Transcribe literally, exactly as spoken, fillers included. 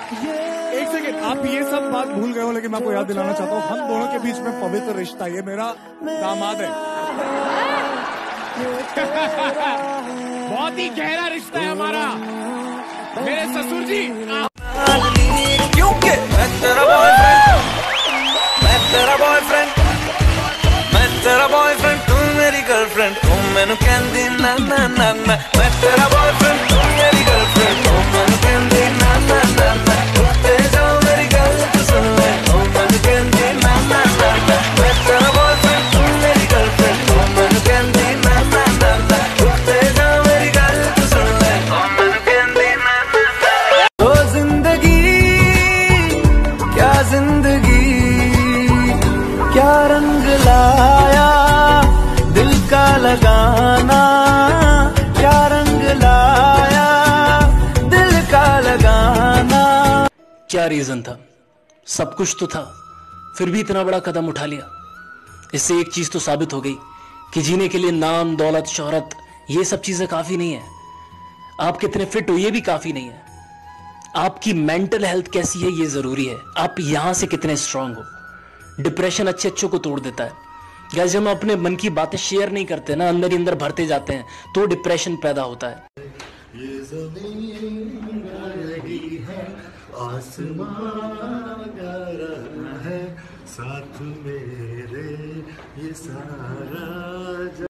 एक सेकेंड, आप ये सब बात भूल गए हो, लेकिन मैं आपको याद दिलाना चाहता हूँ, हम दोनों के बीच में पवित्र रिश्ता, ये मेरा दामाद है। बहुत ही गहरा रिश्ता है हमारा, मेरे ससुर जी। क्योंकि मैं तेरा बॉयफ्रेंड, मैं तेरा बॉयफ्रेंड, मैं तेरा बॉयफ्रेंड, तू मेरी गर्लफ्रेंड, तू मैनू कहंदी ना ना ना ना। मैं तेरा बॉयफ्रेंड, तू मेरी गर्लफ्रेंड, तू मैनू कहंदी ना ना ना ना। उठते जाओ मेरी गल तू सुन ले, तू मैनू कहंदी ना ना ना ना। मैं तेरा बॉयफ्रेंड, तू मेरी गर्लफ्रेंड, तू मैनू कहंदी ना ना ना ना। उठते जाओ मेरी गल तू सुन ले, तू मैनू कहंदी ना ना ना। ओ जिंदगी क्या जिंदगी, क्या रंग लाया दिल का लगाना, क्या रंग लाया दिल का लगाना। क्या रीजन था? सब कुछ तो था, फिर भी इतना बड़ा कदम उठा लिया। इससे एक चीज तो साबित हो गई कि जीने के लिए नाम, दौलत, शोहरत, ये सब चीजें काफी नहीं है। आप कितने फिट हो ये भी काफी नहीं है। आपकी मेंटल हेल्थ कैसी है ये जरूरी है। आप यहां से कितने स्ट्रांग हो। डिप्रेशन अच्छे अच्छों को तोड़ देता है। गाइस, जब हम अपने मन की बातें शेयर नहीं करते ना, अंदर ही अंदर भरते जाते हैं, तो डिप्रेशन पैदा होता है। ये ज़मीन गा रही है, आसमां गा रहा है, साथ मेरे ये सारा